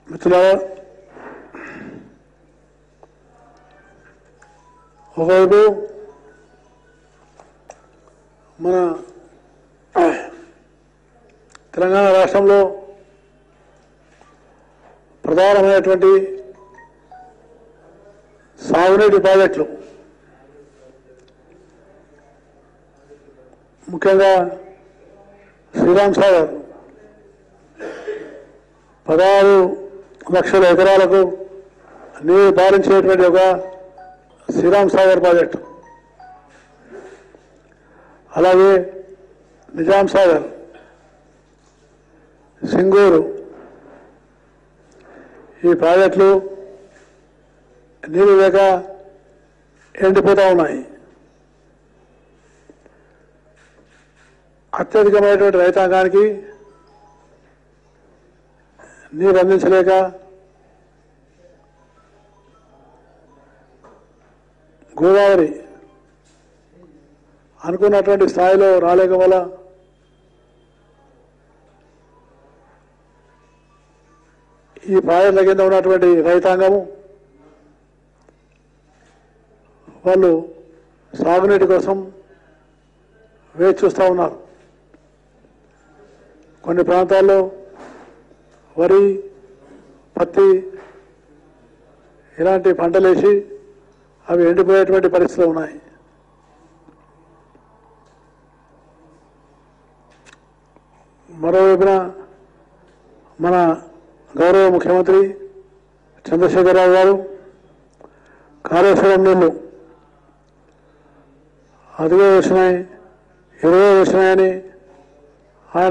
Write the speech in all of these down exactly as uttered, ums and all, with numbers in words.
మిత్రులారా, ఒకవైపు మన తెలంగాణ రాష్ట్రంలో ప్రధానమైనటువంటి సాగునీటి ప్రాజెక్టులు, ముఖ్యంగా శ్రీరామ్ సాగర్ పదహారు లక్షల ఎకరాలకు నీరు పారించేటువంటి ఒక శ్రీరామ్ సాగర్ ప్రాజెక్టు, అలాగే నిజాం సాగర్, సింగూరు ఈ ప్రాజెక్టులు నీరు లేక ఎండిపోతూ ఉన్నాయి. అత్యధికమైనటువంటి రైతాంగానికి నీరు అందించలేక గోదావరి అనుకున్నటువంటి స్థాయిలో రాలేక వల్ల ఈ ప్రాజెక్టుల కింద ఉన్నటువంటి రైతాంగము వాళ్ళు సాగునీటి కోసం వేచి చూస్తూ ఉన్నారు. కొన్ని ప్రాంతాల్లో వరి, పత్తి ఇలాంటి పంటలు వేసి అవి ఎండిపోయేటువంటి పరిస్థితులు ఉన్నాయి. మరోవైపున మన గౌరవ ముఖ్యమంత్రి చంద్రశేఖరరావు గారు కాళేశ్వరం నీళ్లు అదిగో వచ్చినాయి, ఇరవై వచ్చినాయని ఆయన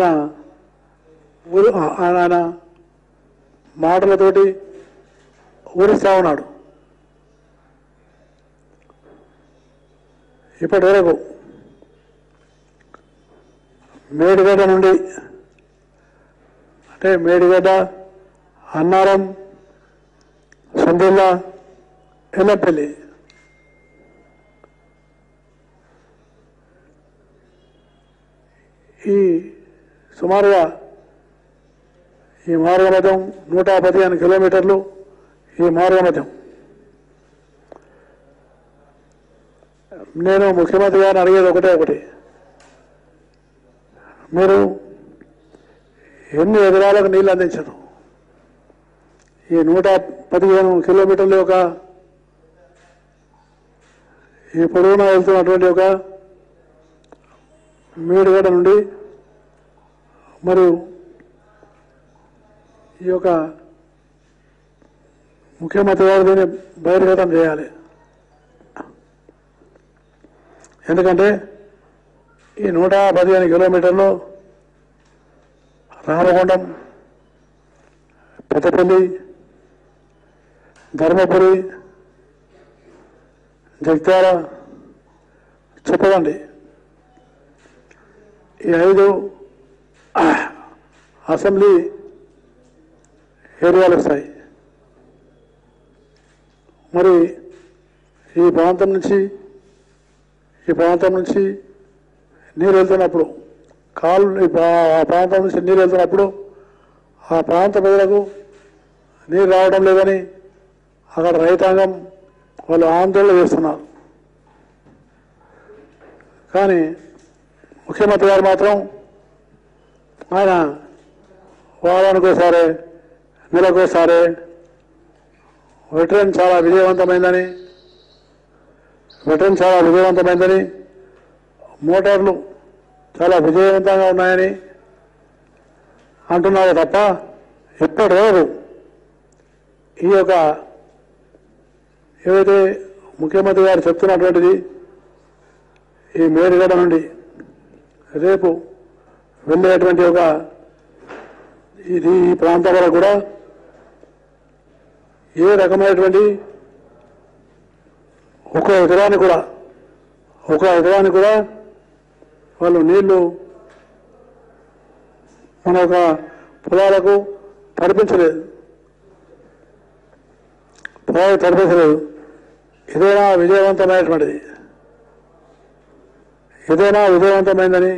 ఆయన మాటలతోటి ఊరిస్తా ఉన్నాడు. ఇప్పటి వరకు మేడిగడ్డ నుండి అంటే మేడిగడ్డ, అన్నారం, సందుల్లా, ఎల్లపల్లి ఈ సుమారుగా ఈ మార్గ మధ్యం నూట పదిహేను కిలోమీటర్లు. ఈ మార్గ మధ్యం నేను ముఖ్యమంత్రి గారిని అడిగేది ఒకటే ఒకటి, మీరు ఎన్ని ఎకరాలకు నీళ్ళు అందించరు? ఈ నూట పదిహేను కిలోమీటర్ల యొక్క ఈ పొడవునా వెళ్తున్నటువంటి ఒక మేడిగడ్డ నుండి మరియు ఈ యొక్క ముఖ్యమంత్రి గారు దీన్ని బహిర్గతం చేయాలి. ఎందుకంటే ఈ నూట పదిహేను కిలోమీటర్లు రామగుండం, పెద్దపల్లి, ధర్మపురి, జగిత్యాల, చెప్పదండి ఈ ఐదు అసెంబ్లీ ఏరియాలు వస్తాయి. మరి ఈ ప్రాంతం నుంచి ఈ ప్రాంతం నుంచి నీరు వెళ్తున్నప్పుడు కాలు ఆ ప్రాంతం నుంచి నీరు వెళ్తున్నప్పుడు ఆ ప్రాంత ప్రజలకు నీరు రావడం లేదని అక్కడ రైతాంగం వాళ్ళు ఆందోళన చేస్తున్నారు. కానీ ముఖ్యమంత్రి గారు మాత్రం ఆయన వారానికోసారి, నెలకోసారి వెటరన్ చాలా విజయవంతమైందని వెటరన్ చాలా విజయవంతమైందని మోటార్లు చాలా విజయవంతంగా ఉన్నాయని అంటున్నారు తప్ప ఎప్పటి రోజు ఈ యొక్క ఏదైతే ముఖ్యమంత్రి గారు చెప్తున్నటువంటిది ఈ మేడిగడ్డ నుండి రేపు వెళ్ళేటువంటి ఒక ఇది ఈ ప్రాంతం వరకు కూడా ఏ రకమైనటువంటి ఒక ఎకరానికి కూడా ఒక ఎకరానికి కూడా వాళ్ళు నీళ్లు మన యొక్క పొలాలకు తడిపించలేదు పొలాలకు తడిపించలేదు ఇదేనా విజయవంతమైనటువంటిది? ఇదేనా విజయవంతమైందని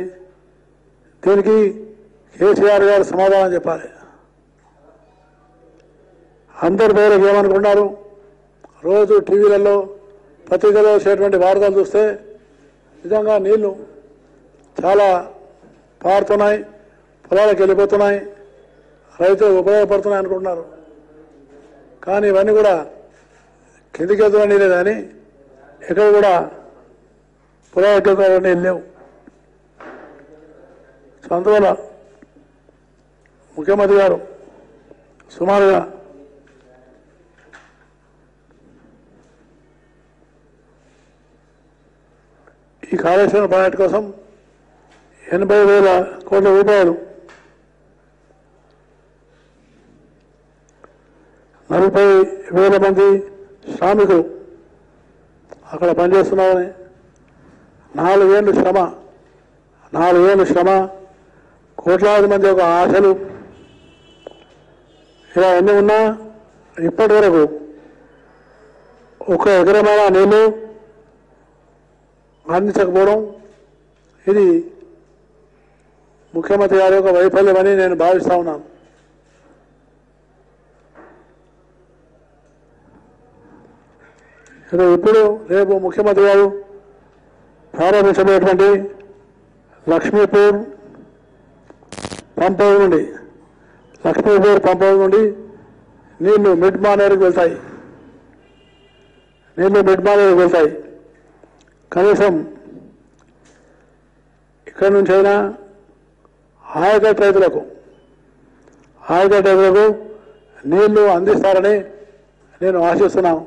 దీనికి కేసీఆర్ గారు సమాధానం చెప్పాలి. అందరి పేరుకి ఏమనుకున్నారు? రోజు టీవీలలో పత్రికలో వచ్చేటువంటి వార్తలు చూస్తే నిజంగా నీళ్లు చాలా పారుతున్నాయి, పొలాలకు వెళ్ళిపోతున్నాయి, రైతులకు ఉపయోగపడుతున్నాయి అనుకుంటున్నారు. కానీ ఇవన్నీ కూడా కిందికి వెళ్తున్న నీళ్ళే కానీ ఎక్కడ కూడా పొలాలకు వెళ్తున్న నీళ్ళు లేవు. సో అందువల్ల ముఖ్యమంత్రి గారు సుమారుగా ఈ కాళేశ్వరం ప్రాజెక్టు కోసం ఎనభై వేల కోట్ల రూపాయలు నలభై వేల మంది శ్రామికులు అక్కడ పనిచేస్తున్నారని, నాలుగేళ్ళు శ్రమ నాలుగేళ్ళు శ్రమ కోట్లాది మంది యొక్క ఆశలు ఇలా అన్నీ ఉన్నా ఇప్పటి వరకు ఒక ఎకరమైన నీళ్ళు అందించకపోవడం ఇది ముఖ్యమంత్రి గారి యొక్క వైఫల్యమని నేను భావిస్తా ఉన్నాను. ఇప్పుడు రేపు ముఖ్యమంత్రి గారు ప్రారంభించబోయేటువంటి లక్ష్మీపూర్ పంప్ హౌస్ నుండి లక్ష్మీపూర్ పంప్ హౌస్ నుండి నీళ్లు మిడ్ మానేరుకు వెళ్తాయి నీళ్లు మిడ్ మానేరుకు వెళ్తాయి కనీసం ఇక్కడి నుంచి అయినా ఆయకట్టు రైతులకు ఆయకట్టు రైతులకు నీళ్లు అందిస్తారని నేను ఆశిస్తున్నాను.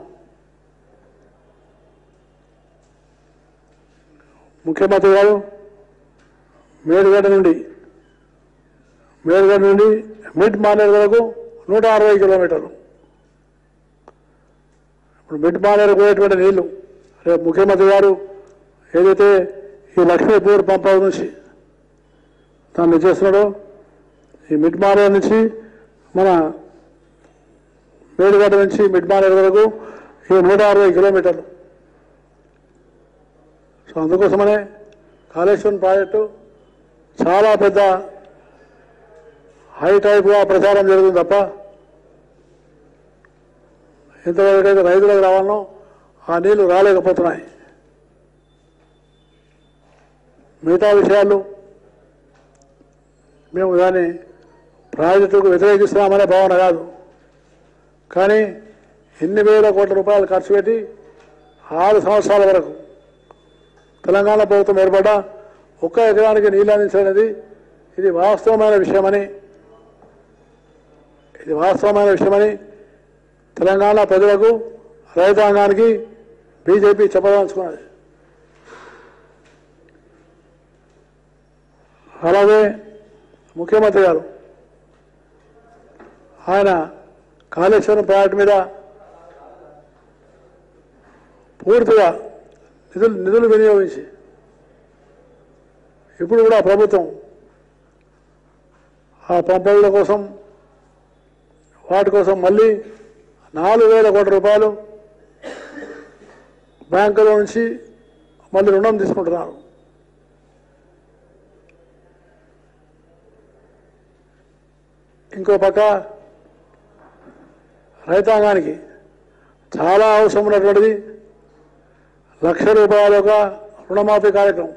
ముఖ్యమంత్రి గారు మేడిగడ్డ నుండి మేడిగడ్డ నుండి మిడ్ మానేరు వరకు నూట అరవై కిలోమీటర్లు. ఇప్పుడు మిడ్ మానేరు పోయేటువంటి నీళ్లు రేపు ముఖ్యమంత్రి గారు ఏదైతే ఈ లక్ష్మీపూర్ పంప్ హౌస్ నుంచి దాన్ని చేస్తున్నాడో ఈ మిడ్ మానేరు నుంచి మన మేడిగడ్డ నుంచి మిడ్ మానేరు వరకు ఈ నూట అరవై కిలోమీటర్లు. సో అందుకోసమనే కాళేశ్వరం ప్రాజెక్టు చాలా పెద్ద హై టైప్గా ప్రచారం జరుగుతుంది తప్ప ఎంతవరకైతే రైతులకు రావాలనో ఆ నీళ్లు రాలేకపోతున్నాయి. మిగతా విషయాలు మేము దాన్ని ప్రాజెక్టుకు వ్యతిరేకిస్తున్నామనే భావన కాదు, కానీ ఎన్ని వేల కోట్ల రూపాయలు ఖర్చు పెట్టి ఆరు సంవత్సరాల వరకు తెలంగాణ ప్రభుత్వం ఏర్పడ్డ ఒక్క ఎకరానికి నీళ్ళు అందించనేది ఇది వాస్తవమైన విషయమని ఇది వాస్తవమైన విషయమని తెలంగాణ ప్రజలకు రైతాంగానికి బీజేపీ చెప్పదలుచుకున్నది. అలాగే ముఖ్యమంత్రి గారు ఆయన కాళేశ్వరం ప్రాజెక్టు మీద పూర్తిగా నిధులు నిధులు వినియోగించి ఇప్పుడు కూడా ప్రభుత్వం ఆ పంపుల కోసం వాటి కోసం మళ్ళీ నాలుగు వేల కోట్ల రూపాయలు బ్యాంకుల నుంచి మళ్ళీ రుణం తీసుకుంటున్నారు. ఇంకో పక్క రైతాంగానికి చాలా అవసరం ఉన్నటువంటిది లక్ష రూపాయల ఒక రుణమాఫీ కార్యక్రమం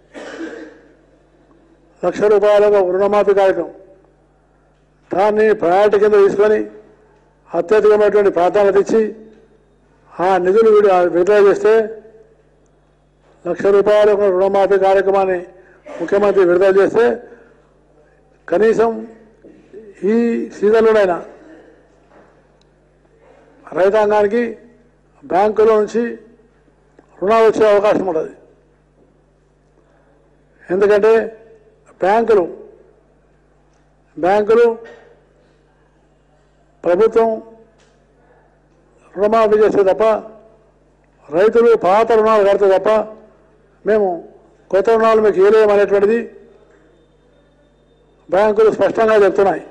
లక్ష రూపాయల ఒక రుణమాఫీ కార్యక్రమం దాన్ని ప్రయారిటీ కింద తీసుకొని అత్యధికమైనటువంటి ప్రాధాన్యత ఇచ్చి ఆ నిధులు విడుదల చేస్తే లక్ష రూపాయల ఒక రుణమాఫీ కార్యక్రమాన్ని ముఖ్యమంత్రి విడుదల చేస్తే కనీసం ఈ సీజన్లోనైనా రైతాంగానికి బ్యాంకులో నుంచి రుణాలు వచ్చే అవకాశం ఉంటుంది. ఎందుకంటే బ్యాంకులు బ్యాంకులు ప్రభుత్వం రుణమాఫీ చేస్తే తప్ప రైతులు పాత రుణాలు కడితే తప్ప మేము కొత్త రుణాలు మీకు ఇవ్వలేమనేటువంటిది బ్యాంకులు స్పష్టంగా చెప్తున్నాయి.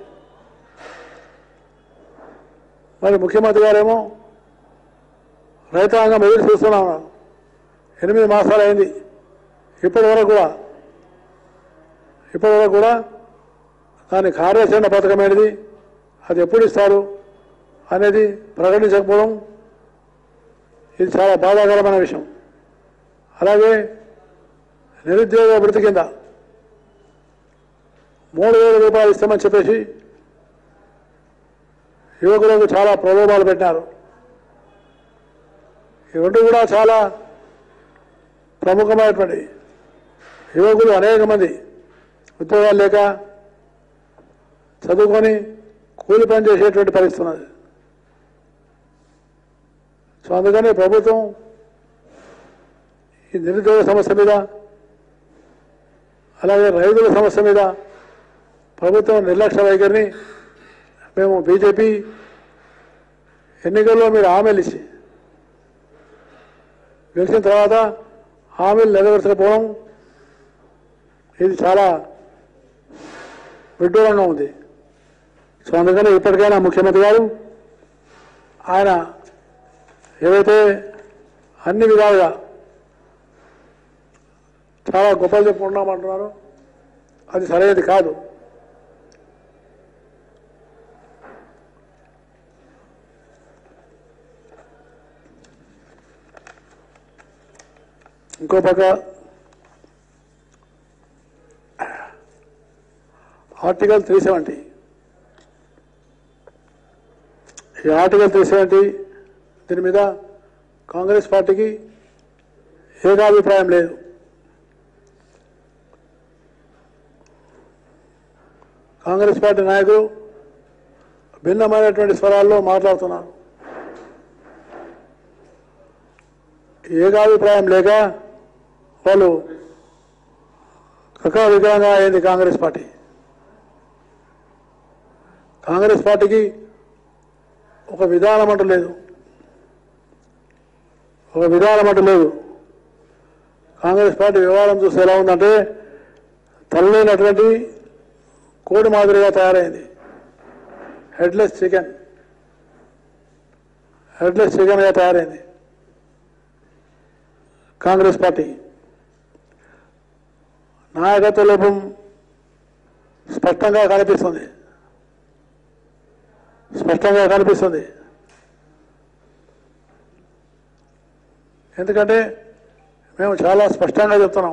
మరి ముఖ్యమంత్రి గారేమో రైతాంగం ఎదురు చూస్తున్నాం, ఎనిమిది మాసాలు అయింది, ఇప్పటి వరకు కూడా ఇప్పటి వరకు కూడా దాని కార్యాచరణ పథకం ఏంటిది, అది ఎప్పుడు ఇస్తారు, అనేది ప్రకటించకపోవడం ఇది చాలా బాధాకరమైన విషయం. అలాగే నిరుద్యోగ భృతి కింద మూడు వేల రూపాయలు ఇస్తామని చెప్పేసి యువకులకు చాలా ప్రలోభాలు పెట్టినారు. ఈ రెండు కూడా చాలా ప్రముఖమైనటువంటి యువకులు అనేక మంది ఉద్యోగాలు లేక చదువుకొని కూలి పని చేసేటువంటి పరిస్థితి ఉన్నది. సో అందుకని ప్రభుత్వం ఈ నిరుద్యోగ సమస్య మీద అలాగే రైతుల సమస్య మీద ప్రభుత్వం నిర్లక్ష్య వైఖరిని మేము బీజేపీ ఎన్నికల్లో మీరు హామీలు ఇచ్చి గెలిచిన తర్వాత హామీలు నెరవేర్చకపోవడం ఇది చాలా విడ్డూరంగా ఉంది. సో అందుకని ఇప్పటికైనా ముఖ్యమంత్రి గారు ఆయన ఏదైతే అన్ని విధాలుగా చాలా గొప్పలు చెప్పుకుంటున్నామంటున్నారో అది సరైనది కాదు. ఇంకో పక్క ఆర్టికల్ త్రీ సెవెంటీ ఈ ఆర్టికల్ త్రీ సెవెంటీ దీని మీద కాంగ్రెస్ పార్టీకి ఏకాభిప్రాయం లేదు. కాంగ్రెస్ పార్టీ నాయకులు భిన్నమైనటువంటి స్వరాల్లో మాట్లాడుతున్నారు. ఏకాభిప్రాయం లేక వాళ్ళు కకావికంగా అయింది కాంగ్రెస్ పార్టీ. కాంగ్రెస్ పార్టీకి ఒక విధానం అంటూ లేదు, ఒక విధానం అంటూ లేదు. కాంగ్రెస్ పార్టీ వ్యవహారం చూస్తే ఎలా ఉందంటే తల్లినటువంటి కోడి మాదిరిగా తయారైంది. హెడ్లెస్ చికెన్ హెడ్లెస్ చికెన్గా తయారైంది కాంగ్రెస్ పార్టీ. నాయకత్వ లోపం స్పష్టంగా కనిపిస్తుంది స్పష్టంగా కనిపిస్తుంది ఎందుకంటే మేము చాలా స్పష్టంగా చెప్తున్నాం,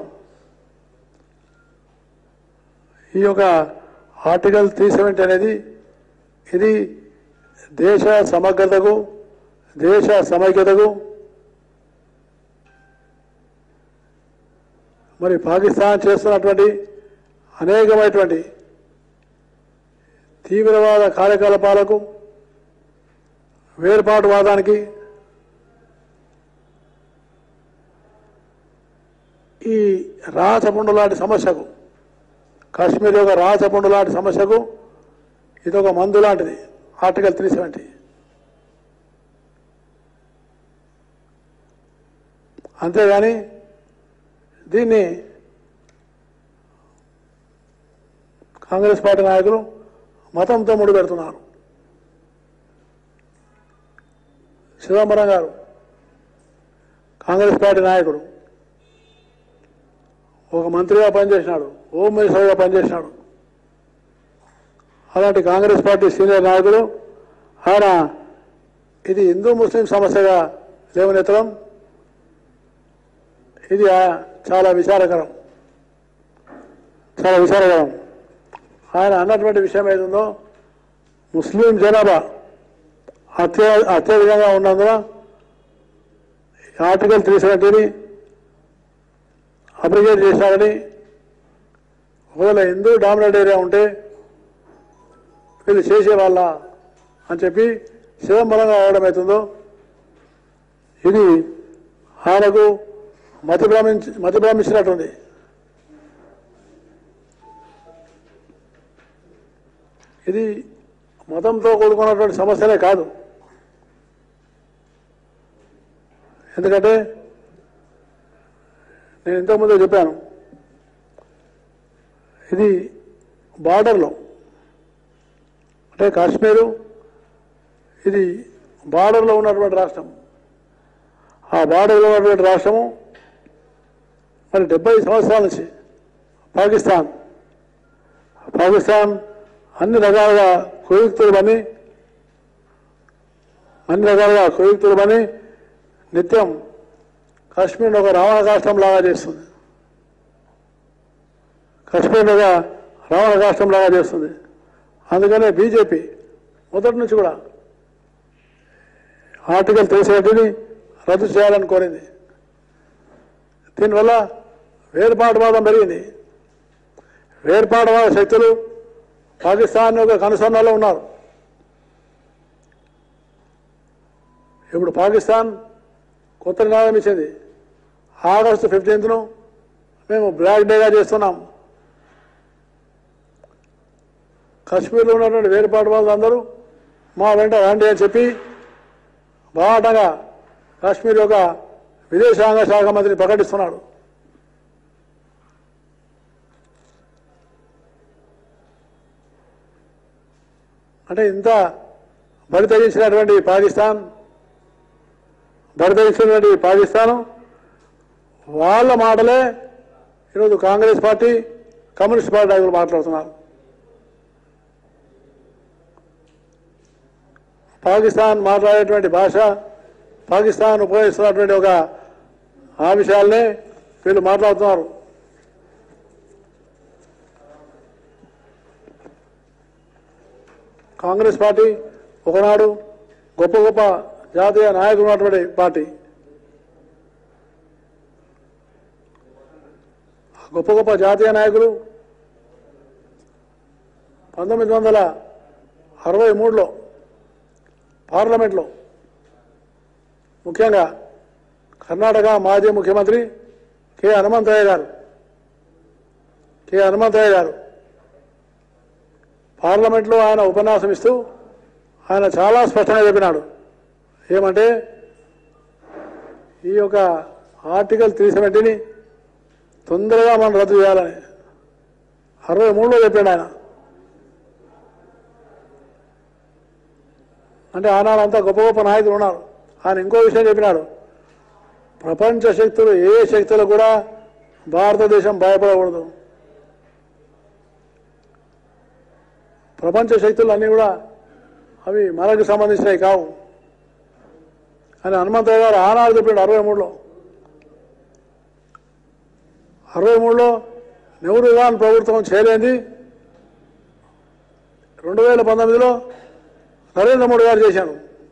ఈ యొక్క ఆర్టికల్ త్రీ సెవెంటీ అనేది ఇది దేశ సమగ్రతకు దేశ సమైక్యతకు మరి పాకిస్తాన్ చేస్తున్నటువంటి అనేకమైనటువంటి తీవ్రవాద కార్యకలాపాలకు వేర్పాటువాదానికి ఈ రాచపుండు లాంటి సమస్యకు కాశ్మీర్ యొక్క రాచపుండు లాంటి సమస్యకు ఇదొక మందు లాంటిది ఆర్టికల్ త్రీ సెవెంటీ. అంతేగాని దీన్ని కాంగ్రెస్ పార్టీ నాయకులు మతంతో ముడిపెడుతున్నారు. చిదంబరం గారు కాంగ్రెస్ పార్టీ నాయకుడు, ఒక మంత్రిగా పనిచేసినాడు, హోమ్ మినిస్టర్గా పనిచేసినాడు. అలాంటి కాంగ్రెస్ పార్టీ సీనియర్ నాయకులు ఆయన ఇది హిందూ ముస్లిం సమస్యగా లేవనెత్తడం ఇది చాలా విచారకరం చాలా విచారకరం. ఆయన అన్నటువంటి విషయం ఏదుందో ముస్లిం జనాభా అత్య అత్యధికంగా ఉన్నందున ఆర్టికల్ త్రీ సెవెంటీని అప్లికేట్ చేశారని, ఒకవేళ హిందూ డామినేట్ ఏరియా ఉంటే వీళ్ళు చేసేవాళ్ళ అని చెప్పి చిదంబరంగా అవడం అవుతుందో ఇది ఆయనకు మతి భ్రమించి మతి భ్రమించినట్టుంది. ఇది మతంతో కూడుకున్నటువంటి సమస్యలే కాదు. ఎందుకంటే నేను ఇంతకుముందే చెప్పాను, ఇది బార్డర్లో అంటే కాశ్మీరు ఇది బార్డర్లో ఉన్నటువంటి రాష్ట్రం. ఆ బార్డర్లో ఉన్నటువంటి రాష్ట్రము మరి డెబ్బై సంవత్సరాల నుంచి పాకిస్తాన్ పాకిస్తాన్ అన్ని రకాలుగా కుయుక్తులు పని అన్ని రకాలుగా కుయుక్తులు పని నిత్యం కాశ్మీర్ను ఒక రావణ రాష్ట్రం లాగా చేస్తుంది. కాశ్మీర్ను ఒక రావణ రాష్ట్రం లాగా చేస్తుంది. అందుకనే బీజేపీ మొదటి నుంచి కూడా ఆర్టికల్ త్రీ సెవెంటీని రద్దు చేయాలని కోరింది. దీనివల్ల వేర్పాటువాదం పెరిగింది. వేర్పాటువాద శక్తులు పాకిస్తాన్ యొక్క కనుసన్నలో ఉన్నారు. ఇప్పుడు పాకిస్తాన్ కొత్త నినాదం ఇచ్చింది. ఆగస్టు ఫిఫ్టీన్త్ను మేము బ్లాక్ డేగా చేస్తున్నాం. కశ్మీర్లో ఉన్నటువంటి వేరుపాటు వాళ్ళు అందరూ మా వెంట రండి అని చెప్పి బాటంగా కాశ్మీర్ యొక్క విదేశాంగ శాఖ మంత్రిని ప్రకటిస్తున్నాడు. అంటే ఇంత బరి తెగించినటువంటి పాకిస్తాన్ బరి తెగించినటువంటి పాకిస్తాను వాళ్ళ మాటలే ఈరోజు కాంగ్రెస్ పార్టీ కమ్యూనిస్ట్ పార్టీ నాయకులు మాట్లాడుతున్నారు. పాకిస్తాన్ మాట్లాడేటువంటి భాష, పాకిస్తాన్ ఉపయోగిస్తున్నటువంటి ఒక ఆ విషయాలనే వీళ్ళు మాట్లాడుతున్నారు. కాంగ్రెస్ పార్టీ ఒకనాడు గొప్ప గొప్ప జాతీయ నాయకులు ఉన్నటువంటి పార్టీ. గొప్ప గొప్ప జాతీయ నాయకులు పంతొమ్మిది వందల అరవై మూడులో పార్లమెంట్లో ముఖ్యంగా కర్ణాటక మాజీ ముఖ్యమంత్రి కె హనుమంతయ్య గారు కె హనుమంతయ్య గారు పార్లమెంట్లో ఆయన ఉపన్యాసం ఇస్తూ ఆయన చాలా స్పష్టంగా చెప్పినాడు. ఏమంటే ఈ యొక్క ఆర్టికల్ త్రీ సెవెంటీని తొందరగా మనం రద్దు చేయాలని అరవై మూడులో చెప్పాడు ఆయన. అంటే ఆనాడంతా గొప్ప గొప్ప నాయకులు ఉన్నారు. ఆయన ఇంకో విషయం చెప్పినాడు. ప్రపంచ శక్తులు ఏ శక్తులు కూడా భారతదేశం భయపడకూడదు. ప్రపంచ శక్తులు అన్నీ కూడా అవి మనకు సంబంధించినవి కావు అని హనుమంతయ్య గారు ఆనాడు చెప్పాడు. అరవై మూడులో అరవై మూడులో నెహ్రూ గాంధీ ప్రభుత్వం చేయలేంది రెండు వేల పంతొమ్మిదిలో నరేంద్ర మోడీ గారు చేశాను.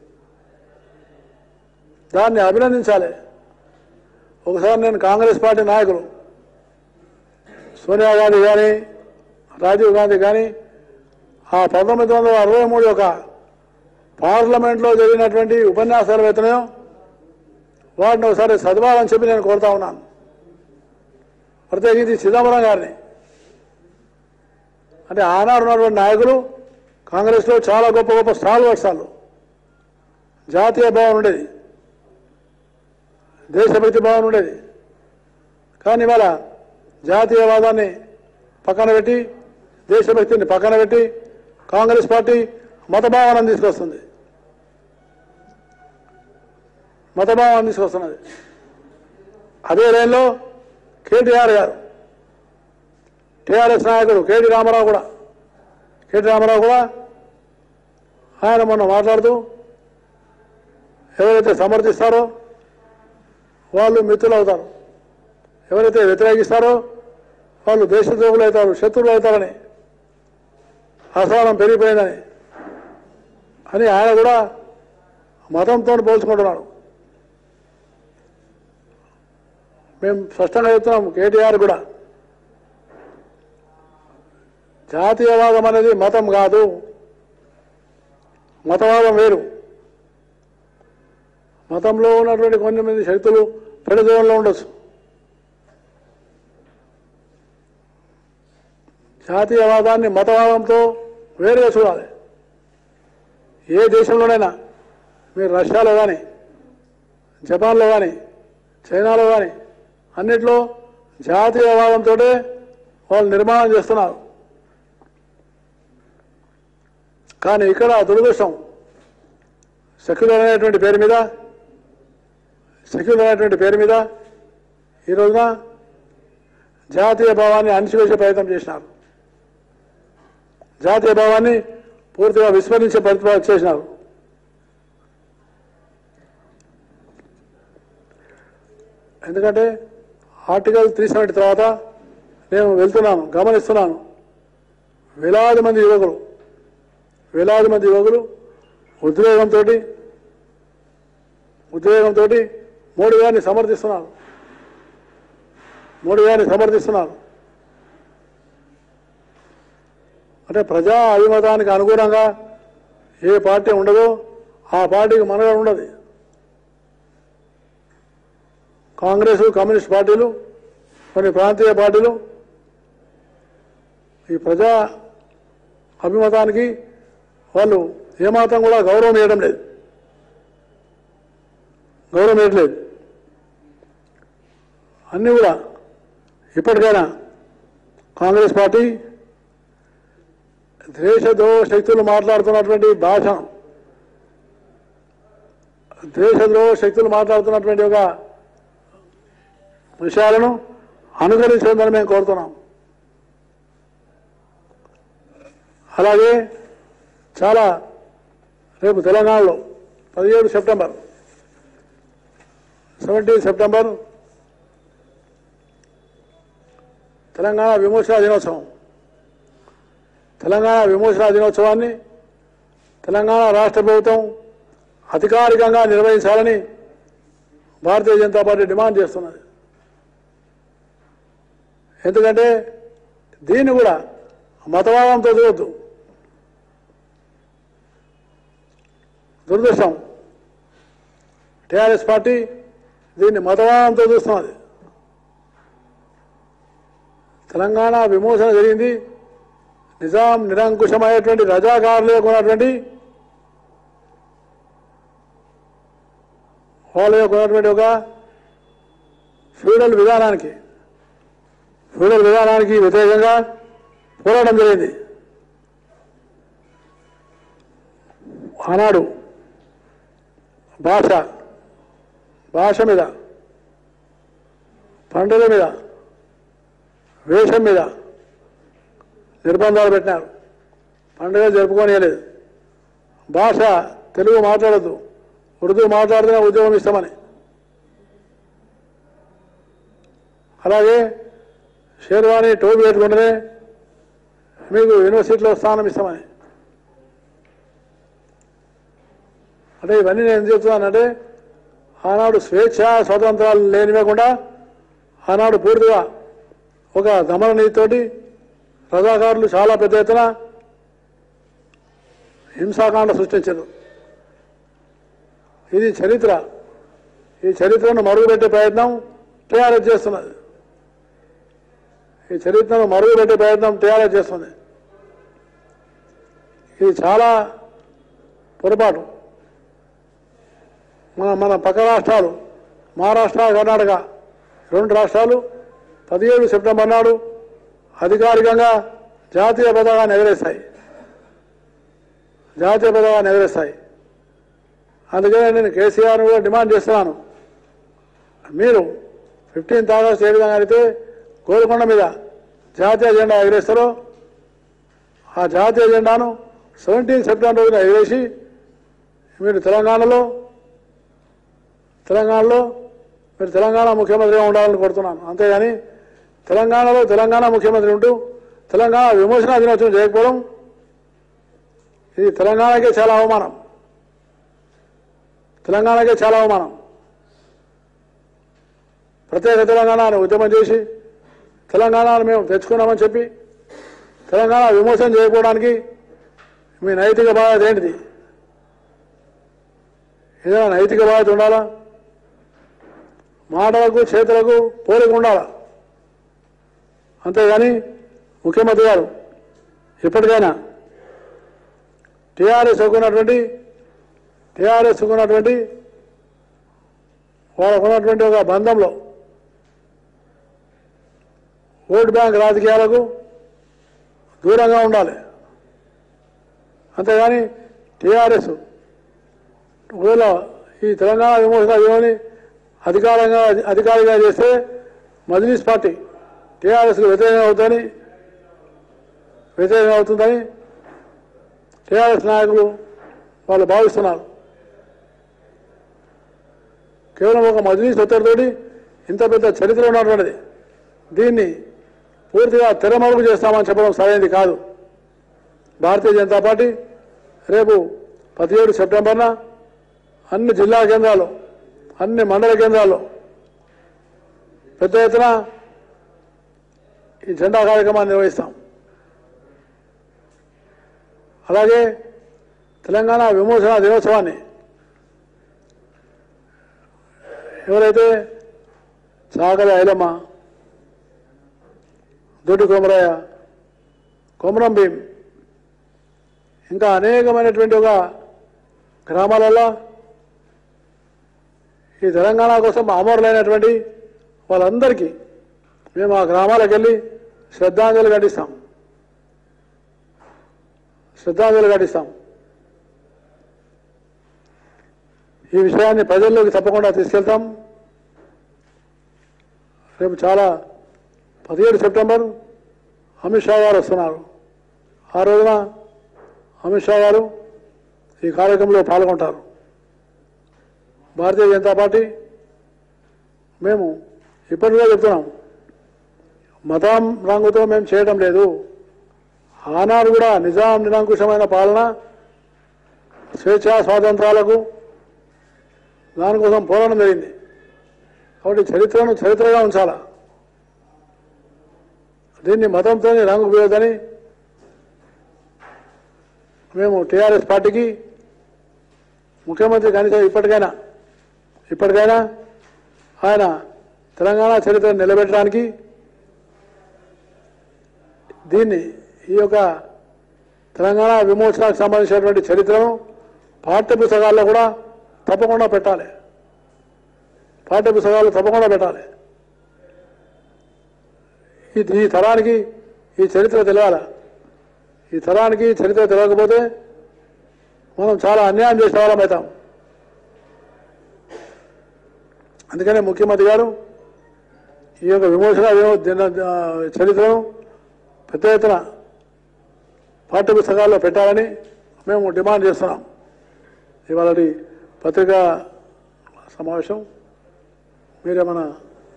దాన్ని అభినందించాలి. ఒకసారి నేను కాంగ్రెస్ పార్టీ నాయకులు సోనియా గాంధీ కానీ రాజీవ్ గాంధీ కానీ ఆ పంతొమ్మిది వందల అరవై మూడు యొక్క పార్లమెంట్లో జరిగినటువంటి ఉపన్యాసాలు వేతనయో వాటిని ఒకసారి చదవాలని చెప్పి నేను కోరుతా ఉన్నాను. ప్రత్యేకించి చిదంబరం గారిని. అంటే ఆనాడు ఉన్నటువంటి నాయకులు కాంగ్రెస్లో చాలా గొప్ప గొప్ప స్టాల్వర్డ్స్ వాళ్ళు. జాతీయ భావన ఉండేది, దేశభక్తి భావన ఉండేది. కానీ ఇవాళ జాతీయవాదాన్ని పక్కన పెట్టి దేశభక్తిని పక్కన పెట్టి కాంగ్రెస్ పార్టీ మత భావనను తీసుకొస్తుంది మత భావనను తీసుకొస్తున్నది. అదే లైన్లో కేటీఆర్ గారు, టీఆర్ఎస్ నాయకుడు కేటీ రామారావు కూడా కేటీ రామారావు కూడా ఆయన మొన్న మాట్లాడుతూ ఎవరైతే సమర్థిస్తారో వాళ్ళు మిత్రులు అవుతారు, ఎవరైతే వ్యతిరేకిస్తారో వాళ్ళు దేశద్రోహులు అవుతారు, శత్రువులు అవుతారని, అసహనం పెరిగిపోయిందని అని ఆయన కూడా మతంతో పోల్చుకుంటున్నాడు. మేము స్పష్టంగా చెప్తున్నాం కేటీఆర్ కూడా, జాతీయవాదం అనేది మతం కాదు, మతవాదం వేరు. మతంలో ఉన్నటువంటి కొన్ని మంది శక్తులు పెడదోవలో ఉండొచ్చు. జాతీయవాదాన్ని మతవాదంతో వేరుగా చూడాలి. ఏ దేశంలోనైనా మీరు రష్యాలో కానీ జపాన్లో కానీ చైనాలో కానీ అన్నిట్లో జాతీయవాదంతో వాళ్ళు నిర్మాణం చేస్తున్నారు. కానీ ఇక్కడ దురదృష్టం సెక్యులర్ అనేటువంటి పేరు మీద సెక్యులర్ అనేటువంటి పేరు మీద ఈ రోజున జాతీయ భావాన్ని అణిచివేసే ప్రయత్నం చేసినారు. జాతీయ భావాన్ని పూర్తిగా విస్మరించే ప్రయత్నం చేసినారు. ఎందుకంటే ఆర్టికల్ త్రీ సెవెంటీ తర్వాత నేను వెళ్తున్నాను, గమనిస్తున్నాను. వేలాది మంది యువకులు వేలాది మంది యువకులు ఉద్వేగంతో ఉద్వేగంతో మోడీ గారిని సమర్థిస్తున్నారు మోడీ గారిని సమర్థిస్తున్నారు అంటే ప్రజా అభిమతానికి అనుగుణంగా ఏ పార్టీ ఉండదో ఆ పార్టీకి మనుగడ ఉండదు. కాంగ్రెస్, కమ్యూనిస్ట్ పార్టీలు, కొన్ని ప్రాంతీయ పార్టీలు ఈ ప్రజా అభిమతానికి వాళ్ళు ఏమాత్రం కూడా గౌరవం ఇవ్వడం లేదు గౌరవం ఇవ్వట్లేదు అన్నీ కూడా. ఇప్పటికైనా కాంగ్రెస్ పార్టీ దేశద్రోహ శక్తులు మాట్లాడుతున్నటువంటి భాష దేశద్రోహ శక్తులు మాట్లాడుతున్నటువంటి ఒక విషయాలను అనుసరించడం మేము కోరుతున్నాం. అలాగే చాలా రేపు తెలంగాణలో పదిహేడు సెప్టెంబర్ సెవెంటీన్ సెప్టెంబర్ తెలంగాణ విమోచన దినోత్సవం. తెలంగాణ విమోచన దినోత్సవాన్ని తెలంగాణ రాష్ట్ర ప్రభుత్వం అధికారికంగా నిర్వహించాలని భారతీయ జనతా పార్టీ డిమాండ్ చేస్తున్నది. ఎందుకంటే దీన్ని కూడా మతవాదంతో చూడొద్దు. దురదృష్టం, టీఆర్ఎస్ పార్టీ దీన్ని మతవాదంతో చూస్తున్నది. తెలంగాణ విమోచన జరిగింది నిజాం నిరంకుశమైనటువంటి రజాకారులకు ఉన్నటువంటి వాళ్ళ యొక్క ఉన్నటువంటి ఒక ఫ్యూడల్ విధానానికి ఫ్యూడల్ విధానానికి వ్యతిరేకంగా పోరాటం జరిగింది. ఆనాడు భాష భాష మీద, పండుగ మీద, వేషం మీద నిర్బంధాలు పెట్టినారు. పండుగ జరుపుకోనియలేదు. భాష తెలుగు మాట్లాడద్దు, ఉర్దూ మాట్లాడితే ఉద్యోగం ఇస్తామని. అలాగే షేర్వాణి టోపీ పెట్టుకుంటేనే మీకు యూనివర్సిటీలో స్థానం ఇస్తామని. అంటే ఇవన్నీ నేను ఏం చెప్తున్నానంటే ఆనాడు స్వేచ్ఛ స్వాతంత్రాలు లేనివ్వకుండా ఆనాడు పూర్తిగా ఒక దమన నీతితోటి రజాకారులు చాలా పెద్ద ఎత్తున హింసాకాండ సృష్టించారు. ఇది చరిత్ర. ఈ చరిత్రను మరుగుపెట్టే ప్రయత్నం టీఆర్ఎస్ చేస్తున్నది. ఈ చరిత్రను మరుగుపెట్టే ప్రయత్నం టీఆర్ఎస్ చేస్తుంది. ఇది చాలా పొరపాటు. మన మన పక్క రాష్ట్రాలు మహారాష్ట్ర, కర్ణాటక రెండు రాష్ట్రాలు పదిహేడు సెప్టెంబర్ నాడు అధికారికంగా జాతీయ పతాకాన్ని ఎగరేస్తాయి జాతీయ పతాకాన్ని ఎగరేస్తాయి అందుకనే నేను కేసీఆర్ కూడా డిమాండ్ చేస్తున్నాను. మీరు ఫిఫ్టీన్త్ ఆగస్ట్ ఏ విధంగా అయితే గోల్కొండ మీద జాతీయ జెండా ఎగరేస్తారో ఆ జాతీయ జెండాను సెవెంటీన్ సెప్టెంబర్ రోజున ఎగరేసి మీరు తెలంగాణలో తెలంగాణలో మీరు తెలంగాణ ముఖ్యమంత్రిగా ఉండాలని కోరుతున్నాను. అంతేగాని తెలంగాణలో తెలంగాణ ముఖ్యమంత్రి ఉంటూ తెలంగాణ విమోచన దినోత్సవం చేయకపోవడం ఇది తెలంగాణకే చాలా అవమానం. తెలంగాణకే చాలా అవమానం. ప్రత్యేక తెలంగాణను ఉద్యమం చేసి తెలంగాణను మేము తెచ్చుకున్నామని చెప్పి తెలంగాణ విమోచన చేయకపోవడానికి మీ నైతిక బాధ్యత ఏంటిది? ఏదైనా నైతిక బాధ్యత ఉండాలా? మాటలకు చేతులకు పోలిక ఉండాలా? అంతేగాని ముఖ్యమంత్రి గారు ఇప్పటికైనా టీఆర్ఎస్ ఉన్నటువంటి టీఆర్ఎస్ ఉన్నటువంటి వాళ్ళకు ఉన్నటువంటి ఒక బంధంలో ఓట్ బ్యాంక్ రాజకీయాలకు దూరంగా ఉండాలి. అంతేగాని టీఆర్ఎస్ ఒకవేళ ఈ తెలంగాణ విమోచన దినాన్ని అధికారంగా అధికారిగా చేస్తే మజ్లిస్ పార్టీ టీఆర్ఎస్కు వ్యతిరేకంగా అవుతుందని వ్యతిరేకంగా అవుతుందని టీఆర్ఎస్ నాయకులు వాళ్ళు భావిస్తున్నారు. కేవలం ఒక మజ్లిస్ ఒత్తిడితోటి ఇంత పెద్ద చరిత్ర ఉన్నటువంటిది దీన్ని పూర్తిగా తెరమరుగు చేస్తామని చెప్పడం సరైనది కాదు. భారతీయ జనతా పార్టీ రేపు పదిహేడు సెప్టెంబర్న అన్ని జిల్లా కేంద్రాలు అన్ని మండల కేంద్రాల్లో పెద్ద ఎత్తున ఈ జెండా కార్యక్రమాన్ని నిర్వహిస్తాం. అలాగే తెలంగాణ విమోచన దినోత్సవాన్ని ఎవరైతే చాకలి ఐలమ్మ, దొడ్డి కొమరయ్య, కొమరం భీం ఇంకా అనేకమైనటువంటి ఒక గ్రామాలలో ఈ తెలంగాణ కోసం అమరులైనటువంటి వాళ్ళందరికీ మేము ఆ గ్రామాలకు వెళ్ళి శ్రద్ధాంజలి ఘటిస్తాం శ్రద్ధాంజలి ఘటిస్తాం ఈ విషయాన్ని ప్రజల్లోకి తప్పకుండా తీసుకెళ్తాం. రేపు చాలా పదిహేడు సెప్టెంబర్ అమిత్ షా గారు వస్తున్నారు. ఆ రోజున అమిత్ షా గారు ఈ కార్యక్రమంలో పాల్గొంటారు. భారతీయ జనతా పార్టీ మేము ఇప్పటికే చెప్తున్నాం, మతం రంగుతో మేము చేయడం లేదు. ఆనాడు కూడా నిజాం నిరంకుశమైన పాలన, స్వేచ్ఛా స్వాతంత్రాలకు దానికోసం పోరాటం జరిగింది. కాబట్టి చరిత్రను చరిత్రగా ఉంచాలా, దీన్ని మతంతో రంగు వేయొద్దని మేము టీఆర్ఎస్ పార్టీకి ముఖ్యమంత్రి కనీసం ఇప్పటికైనా ఇప్పటికైనా ఆయన తెలంగాణ చరిత్రను నిలబెట్టడానికి దీన్ని ఈ యొక్క తెలంగాణ విమోచనకు సంబంధించినటువంటి చరిత్రను పాఠ్య పుస్తకాల్లో కూడా తప్పకుండా పెట్టాలి పాఠ్య పుస్తకాలు తప్పకుండా పెట్టాలి. ఈ ఈ తరానికి ఈ చరిత్ర తెలియాలి. ఈ తరానికి చరిత్ర తెలియకపోతే మనం చాలా అన్యాయం చేసే వాళ్ళం అవుతాం. అందుకనే ముఖ్యమంత్రి గారు ఈ యొక్క విమోచన చరిత్రను పెద్ద ఎత్తున పాఠ్య పుస్తకాల్లో పెట్టాలని మేము డిమాండ్ చేస్తున్నాం. ఇవాళ పత్రికా సమావేశం మీరేమన్నా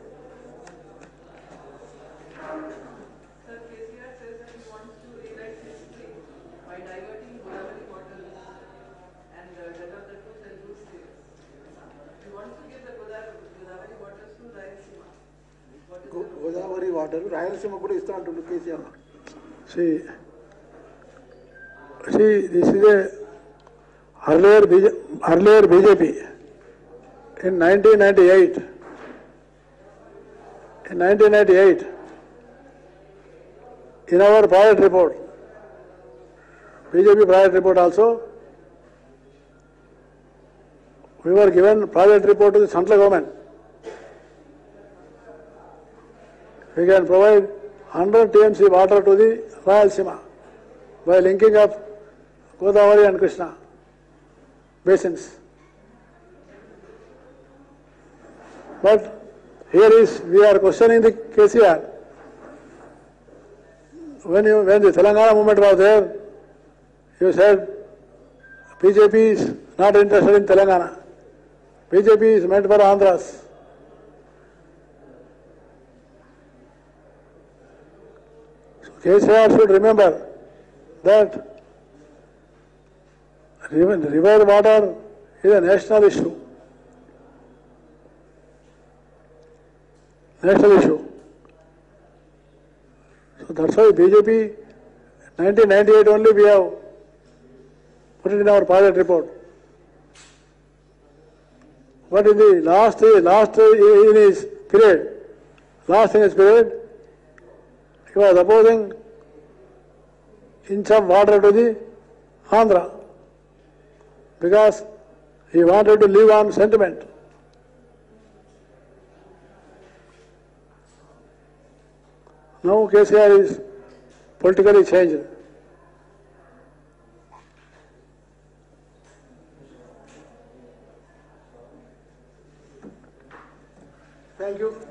గోదావరి వాటర్ రాయలసీమ కూడా ఇస్తా అంటుండ్రు KCR. See, see, this is a earlier B J, earlier B J P in nineteen ninety-eight. In nineteen ninety-eight, in our project report, B J P project report also, we were given project report to the central government. We can provide one hundred T M C water to the Rayalaseema by linking up Godavari and Krishna basins. But here is, we are questioning the K C R. When you, when the Telangana movement was there, you said B J P is not interested in Telangana. B J P is meant for Andhras. K C R should remember that river water is a national issue. National issue. So that's why B J P, nineteen ninety-eight only we have put it in our pilot report. But in the last, last in his period, last in his period, he was opposing inch of water to the Andhra because he wanted to live on sentiment. Now K C R is politically changed. Thank you.